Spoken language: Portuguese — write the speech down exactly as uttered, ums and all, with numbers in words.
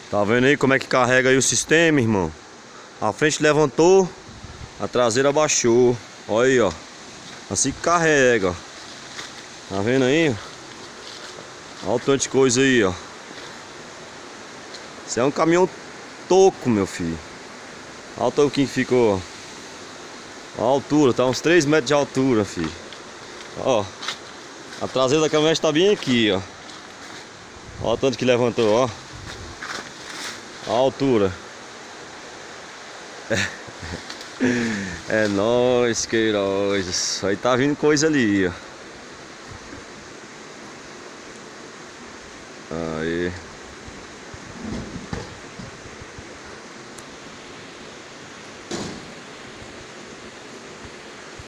Tá vendo aí como é que carrega aí o sistema, irmão? A frente levantou, a traseira abaixou. Olha aí, ó. Assim que carrega, ó. Tá vendo aí? Olha o tanto de coisa aí, ó. Isso é um caminhão toco, meu filho. Olha o toquinho que ficou. Olha a altura, tá uns três metros de altura, filho. Ó. A traseira da caminhonete tá bem aqui, ó. Olha o tanto que levantou, ó. A altura. É nóis, Queiroz. Aí tá vindo coisa ali, ó. Aí.